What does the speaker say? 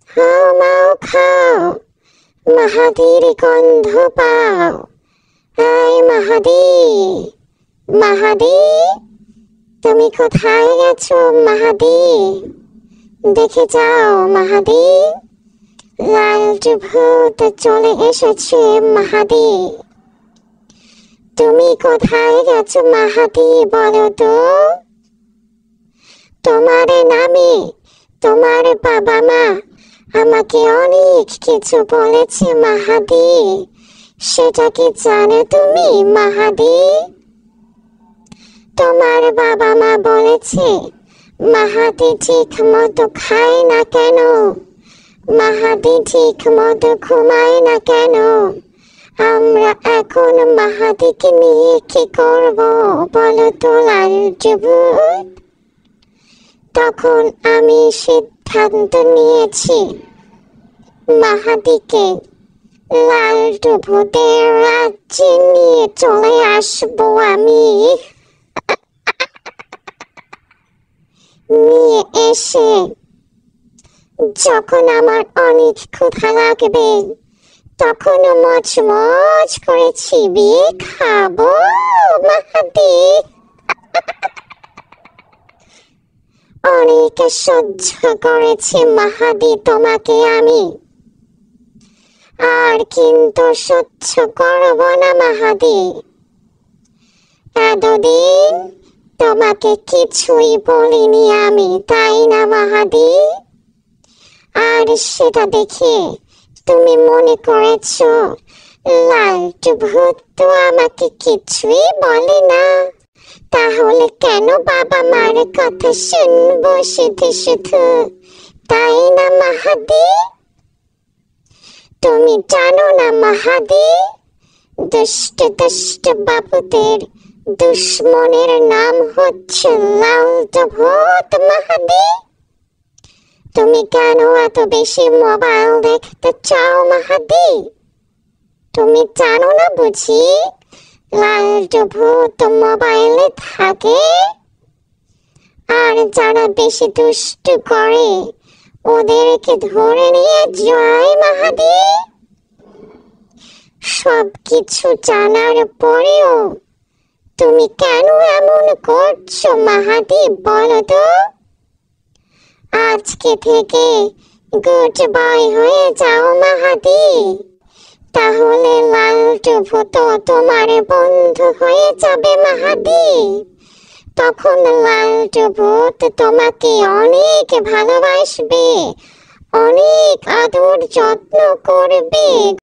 হাও মাও খাও, মাহাদির গন্ধ পাও। এই মাহাদি, মাহাদি, তুমি কোথায় গেছো মাহাদি? দেখে যাও মাহাদি, লালটু ভূত চলে এসেছে মাহাদি। তুমি কোথায় গেছো মাহাদি বলো তো? তোমার নামে তোমার বাবা মা আমাকে অনেক কিছু বলেছে মাহাদি, সেটা কি জানো তুমি মাহাদি? তোমার বাবা মা বলেছে মাহাদি ঠিক মতো খায় না কেন, মাহাদি ঠিক মতো ঘুমায় না কেন। আমরা এখন মাহাদিকে নিয়ে কি করব বলো তো লালটু ভূত? তখন আমি সিদ্ধান্ত নিয়েছি মাহাদিকে লালটু ভূতের রাজ্যে নিয়ে চলে আসবো আমি। নিয়ে এসে যখন আমার অনেক ক্ষুধা লাগবে তখন মচমচ করে চিবিয়ে খাবো মাহাদি। অনেক সহ্য করেছি মাহাদি তোমাকে আমি, আর কিন্তু সহ্য করব না মাহাদি। এতদিন তোমাকে কিছুই বলিনি আমি, তাই না মাহাদি? আর সেটা দেখে তুমি মনে করেছো লালটু ভূত তো আমাকে কিছুই বলে না, তাহলে কেন বাবা মার কথা শুনবো শুধু শুধু, তাই না মাহাদি? তুমি জানো না মাহাদি, দুষ্ট দুষ্ট বাবুদের দুশ্মনের নাম হচ্ছে লালটু ভূত মাহাদি। তুমি কেন এত বেশি মোবাইল দেখতে চাও মাহাদি? তুমি জানো না বুঝি লালটু ভূত মোবাইলে থাকে, আর যারা বেশি দুষ্টু করে ওদেরকে ধরে নিয়ে যায় মাহাদি। সব কিছু জানার পরেও তুমি কেন এমন করছো মাহাদি বলো তো? আজকে থেকে গুড বয় হয়ে যাও মাহাদি, তাহলে লালটু ভূত তোমার বন্ধু হয়ে যাবে মাহাদি। তখন লালটু ভূত তোমাকে অনেক ভালোবাসবে, অনেক আদর যত্ন করবে।